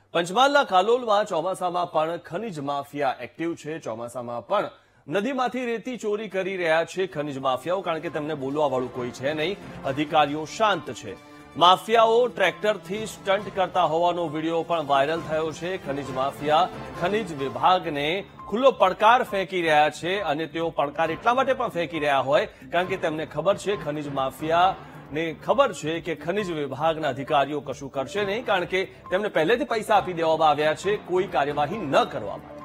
પંચમહાલના કાલોલમાં ચોમાસામાં પણ ખનીજ માફિયા એક્ટિવ છે. ચોમાસામાં પણ નદીમાંથી રેતી ચોરી કરી રહ્યા છે ખનીજ માફિયાઓ, કારણ કે તેમને બોલવાવાળું કોઈ છે નહીં. અધિકારીઓ શાંત છે. માફિયાઓ ટ્રેક્ટરથી સ્ટન્ટ કરતા હોવાનો વિડીયો પણ વાયરલ થયો છે. ખનીજ માફિયા ખનીજ વિભાગને ખુલ્લો પડકાર ફેંકી રહ્યા છે, અને તેઓ પડકાર એટલા માટે પણ ફેંકી રહ્યા હોય કારણ કે તેમને ખબર છે, ખનીજ માફિયાને ખબર છે કે ખનીજ વિભાગના અધિકારીઓ કશું કરશે નહીં, કારણ કે તેમને પહેલેથી પૈસા આપી દેવામાં આવ્યા છે કોઈ કાર્યવાહી ન કરવા માટે.